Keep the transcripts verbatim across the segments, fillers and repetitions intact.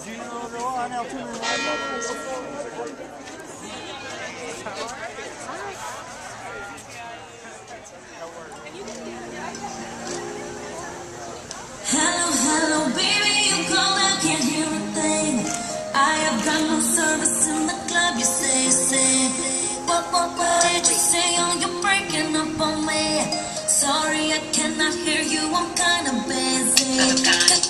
Hello, hello, baby, you call, I can't hear a thing. I have got no service in the club, you say, say. What, what, what did you say? Oh, you're breaking up on me. Sorry, I cannot hear you, I'm kinda busy.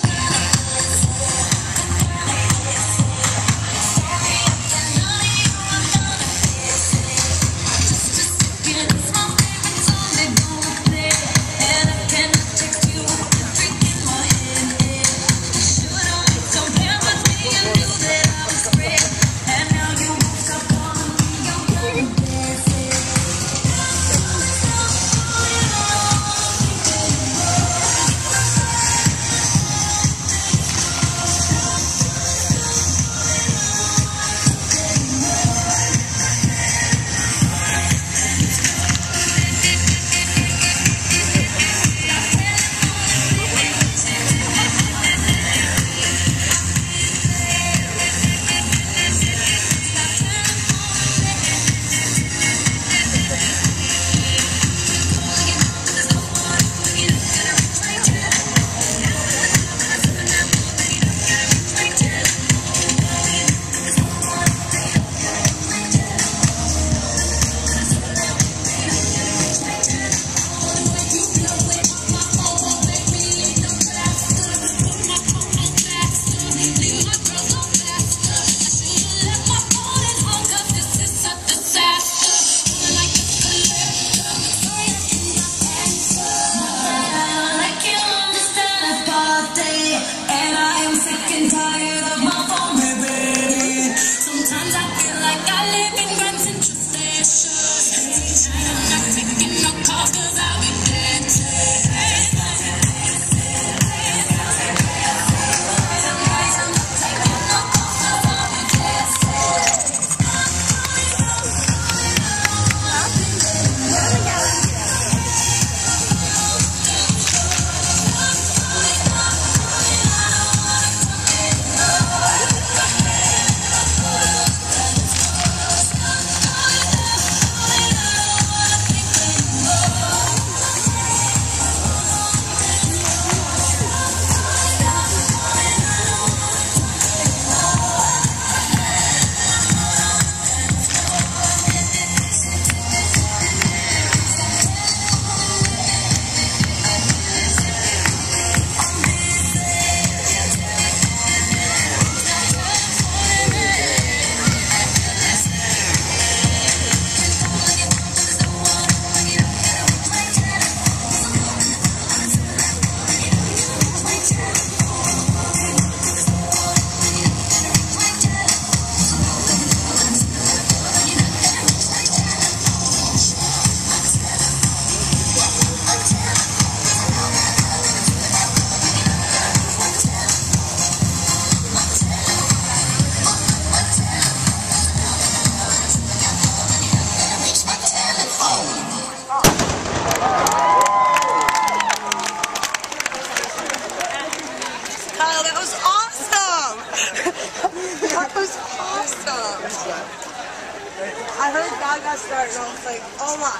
I heard God got started and I was like, oh my.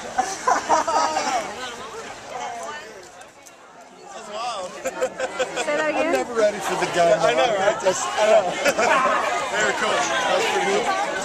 That's wild. Say that again? I'm never ready for the gun. I know, right? Just, I know. Very cool. That was pretty cool.